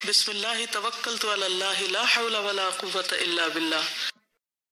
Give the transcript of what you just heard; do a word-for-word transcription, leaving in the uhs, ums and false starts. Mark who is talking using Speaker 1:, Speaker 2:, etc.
Speaker 1: बिस्मिल्लाहि तवक्कलतु अला अल्लाह ला हौला वला कुव्वता इल्ला बिल्लाह।